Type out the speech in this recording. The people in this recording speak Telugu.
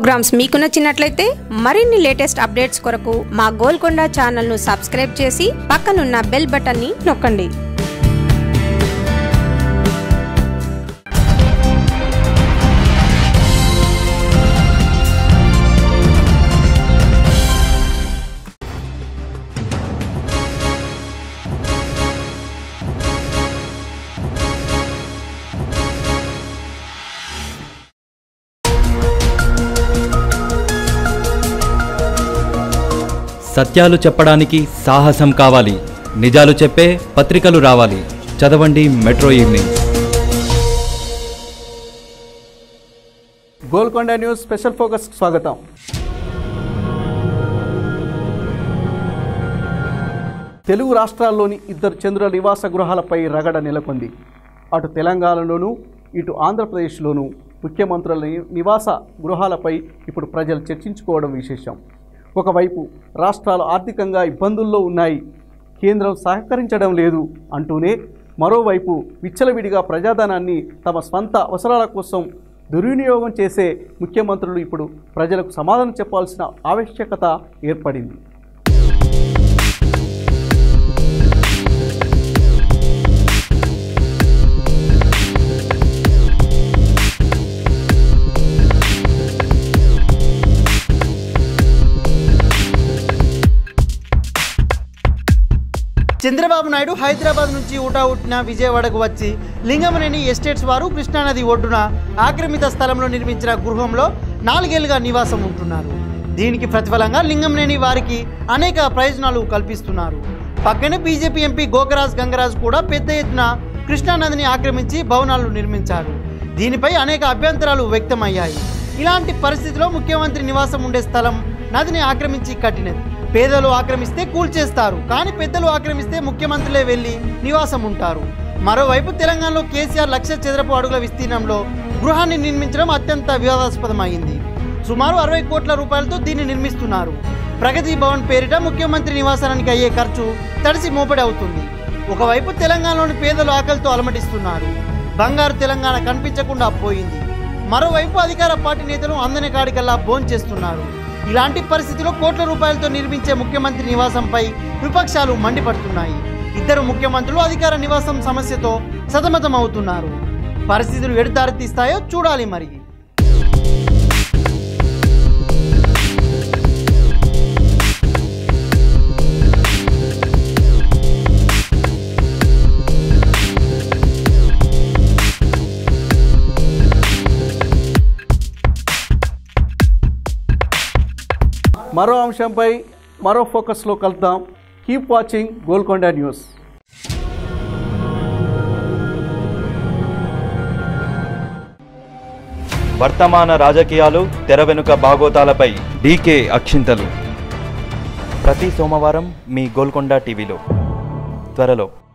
ప్రోగ్రామ్స్ మీకు నచ్చినట్లయితే మరిన్ని లేటెస్ట్ అప్డేట్స్ కొరకు మా గోల్కొండ ఛానల్ను సబ్స్క్రైబ్ చేసి పక్కనున్న బెల్ బటన్ని నొక్కండి. సత్యాలు చెప్పడానికి సాహసం కావాలి. నిజాలు చెప్పే పత్రికలు రావాలి. చదవండి metro evening. Golconda news special focus స్వాగతం. తెలుగు రాష్ట్రాల్లోని ఇద్దరు చంద్రుల నివాస గృహాలపై రగడ నెలకొంది. అటు తెలంగాణలోనూ ఇటు ఆంధ్రప్రదేశ్లోనూ ముఖ్యమంత్రుల నివాస గృహాలపై ఇప్పుడు ప్రజలు చర్చించుకోవడం విశేషం. ఒకవైపు రాష్ట్రాలు ఆర్థికంగా ఇబ్బందుల్లో ఉన్నాయి, కేంద్రం సహకరించడం లేదు అంటూనే మరోవైపు విచ్చలవిడిగా ప్రజాధనాన్ని తమ స్వంత అవసరాల కోసం దుర్వినియోగం చేసే ముఖ్యమంత్రులు ఇప్పుడు ప్రజలకు సమాధానం చెప్పాల్సిన ఆవశ్యకత ఏర్పడింది. చంద్రబాబు నాయుడు హైదరాబాద్ నుంచి ఊటావుట్టిన విజయవాడకు వచ్చి లింగమనేని ఎస్టేట్స్ వారు కృష్ణానది ఒడ్డున ఆక్రమిత స్థలంలో నిర్మించిన గృహంలో 4 ఏళ్లుగా నివాసం ఉంటున్నారు. దీనికి ప్రతిఫలంగా లింగమనేని వారికి అనేక ప్రయోజనాలు కల్పిస్తున్నారు. పక్కనే బీజేపీ ఎంపీ గోకరాజ్ గంగరాజ్ కూడా పెద్ద ఎత్తున కృష్ణానదిని ఆక్రమించి భవనాలు నిర్మించారు. దీనిపై అనేక అభ్యంతరాలు వ్యక్తమయ్యాయి. ఇలాంటి పరిస్థితిలో ముఖ్యమంత్రి నివాసం ఉండే స్థలం నదిని ఆక్రమించి కట్టినది. పేదలు ఆక్రమిస్తే కూల్చేస్తారు, కానీ పెద్దలు ఆక్రమిస్తే ముఖ్యమంత్రులే వెళ్ళి నివాసం ఉంటారు. మరోవైపు తెలంగాణలో కేసీఆర్ 1,00,000 చదరపు అడుగుల విస్తీర్ణంలో గృహాన్ని నిర్మించడం అత్యంత వివాదాస్పదమైంది. సుమారు 60 కోట్ల రూపాయలతో దీన్ని నిర్మిస్తున్నారు. ప్రగతి భవన్ పేరిట ముఖ్యమంత్రి నివాసానికి అయ్యే ఖర్చు తడిసి మోపడి అవుతుంది. ఒకవైపు తెలంగాణలోని పేదలు ఆకలితో అలమటిస్తున్నారు. బంగారు తెలంగాణ కనిపించకుండా పోయింది. మరోవైపు అధికార పార్టీ నేతలు అందని కాడికల్లా భోంచేస్తున్నారు. ఇలాంటి పరిస్థితిలో కోట్ల రూపాయలతో నిర్మించే ముఖ్యమంత్రి నివాసంపై విపక్షాలు మండిపడుతున్నాయి. ఇద్దరు ముఖ్యమంత్రులు అధికార నివాసం సమస్యతో సతమతం అవుతున్నారు. పరిస్థితులు ఎటు దారితీస్తాయో చూడాలి మరి. మరో అంశంపై మరో ఫోకస్లో కలుద్దాం. Keep watching Golconda news. వర్తమాన రాజకీయాలు, తెర వెనుక బాగోతాలపై డీకే అక్షింతలు. ప్రతి సోమవారం మీ గోల్కొండ టీవీలో. త్వరలో.